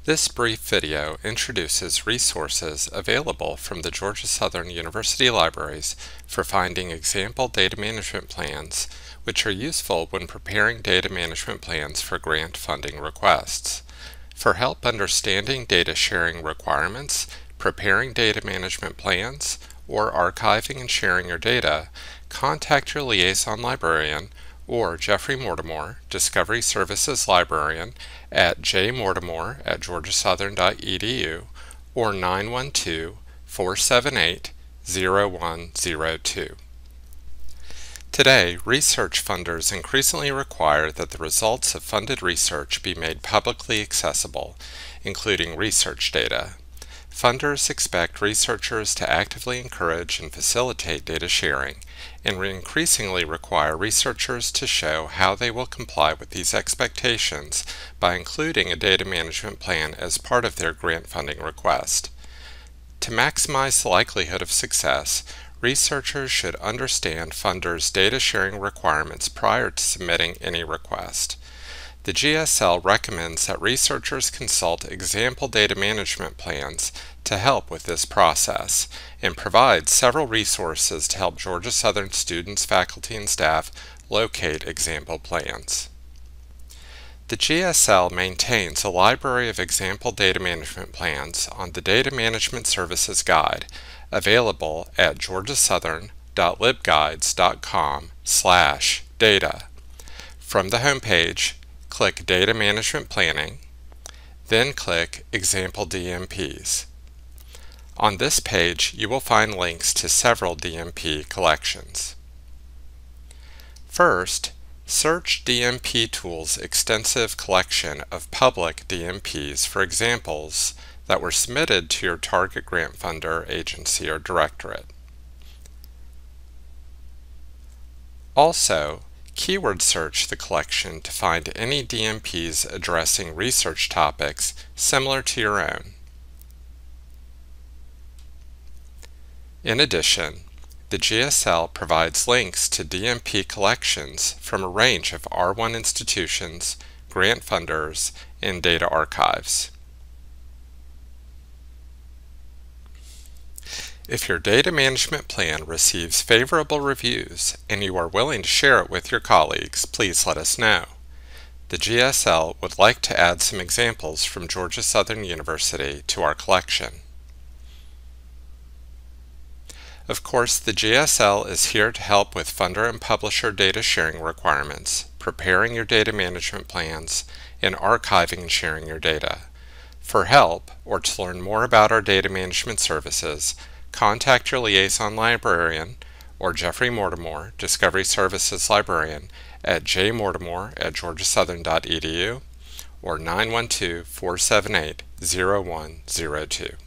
This brief video introduces resources available from the Georgia Southern University Libraries for finding example data management plans, which are useful when preparing data management plans for grant funding requests. For help understanding data sharing requirements, preparing data management plans, or archiving and sharing your data, contact your liaison librarian or Jeffrey Mortimore, Discovery Services Librarian, at jmortimore@georgiasouthern.edu or 912-478-0102. Today, research funders increasingly require that the results of funded research be made publicly accessible, including research data. Funders expect researchers to actively encourage and facilitate data sharing, and increasingly require researchers to show how they will comply with these expectations by including a data management plan as part of their grant funding request. To maximize the likelihood of success, researchers should understand funders' data sharing requirements prior to submitting any request. The GSL recommends that researchers consult example data management plans to help with this process and provides several resources to help Georgia Southern students, faculty, and staff locate example plans. The GSL maintains a library of example data management plans on the Data Management Services Guide, available at georgiasouthern.libguides.com/data. From the home page, click Data Management Planning, then click Example DMPs. On this page, you will find links to several DMP collections. First, search DMP Tools' extensive collection of public DMPs for examples that were submitted to your target grant funder, agency, or directorate. Also, keyword search the collection to find any DMPs addressing research topics similar to your own. In addition, the GSL provides links to DMP collections from a range of R1 institutions, grant funders, and data archives. If your data management plan receives favorable reviews and you are willing to share it with your colleagues, please let us know. The GSL would like to add some examples from Georgia Southern University to our collection. Of course, the GSL is here to help with funder and publisher data sharing requirements, preparing your data management plans, and archiving and sharing your data. For help, or to learn more about our data management services, contact your liaison librarian or Jeffrey Mortimore, Discovery Services Librarian, at jmortimore@georgiasouthern.edu or 912-478-0102.